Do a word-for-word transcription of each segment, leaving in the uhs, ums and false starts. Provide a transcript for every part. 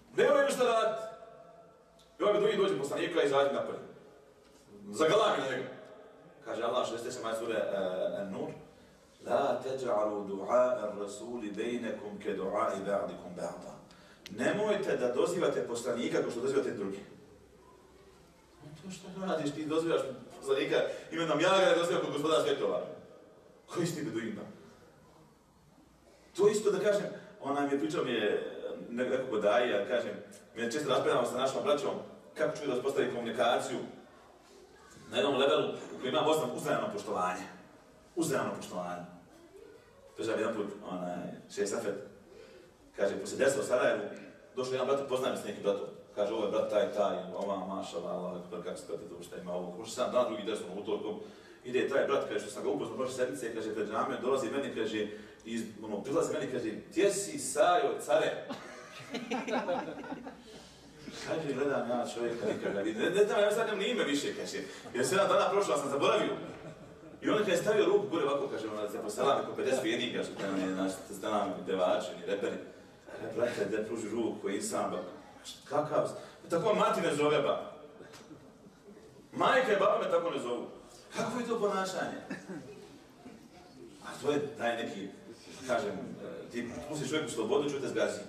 Nemaju šta raditi. I ovaj drugi dođe poslanika i izađe napolje. Zagalami na njega. Kaže Allah šezdeset sedma sura An-Nur: La teđa'alu du'a ar-rasuli bejnekum ke du'a'i ba'dikum ba'da. Nemojte da dozivate poslanika kao što dozivate drugi. To što radiš, ti dozivaš poslanika imenom ja ga dozivam kod gospodara svjetova. Koji si ti beduina? To isto da kažem, ona mi je pričao mi je neko bodaji, ja kažem, mi je često raspravljamo sa našom braćom kako čuju da uspostavi komunikaciju na jednom levelu u kojem imam uzajamno poštovanje. Uzajamno poštovanje. Kažem jedan put, onaj, šest Safet, kaže, poslije desila u Sarajevu, došao jedan brat, poznajem s nekim bratom. Kaže, ovo je brat taj, taj, ova, mašala, Allah, kako se prate to šta ima ovo. Pošto sam dan drugi desno utorkom, ide taj brat, kaže, što sam ga upoznao prošle sedmice, kaže, pred džamijom dolazi meni, kaže, iz, ono, prilazi meni, kaže, gdje si Sajo, care? Kaže, gledam ja čovjeka, nikad ga vidim, ne, ne znam, ja sad nemam ni ime više, kaže, jer sedam dana prošla, sam zaboravio. I on kad je stavio ruku gore ovako, kaže, ono, da se posalami ko pedeset vijednika, što tamo je naš stanami, devači, ni reperi. Kaže, brate, da pruži ruku, insan, ba, kakav, tako mati ne zove, ba. Majka i baba me tako ne zovu. Kako je to ponašanje? A to je taj neki, kažem, ti pustiš čovjeku slobodu, čuje te zgazi.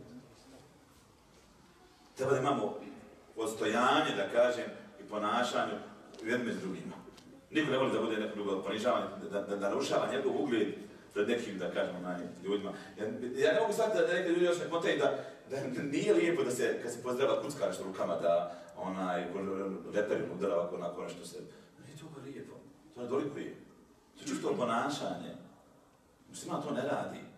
Treba da imamo odstojanje, da kažem, i ponašanju jednim s drugima. Niko ne voli da bude neko drugo ponižavan, da, da, da narušava njegov ugled pred nekim, da kažemo, naj, ljudima. Ja, ja ne mogu shvatiti da neki ljudi još ne kontaju da, da nije lijepo da se, kad se pozdrava kucka nešto rukama, da onaj, reperim udara ovako onako nešto se... Nije to lijepo, to ne dolikuje. To je čisto ponašanje. Muslima to ne radi.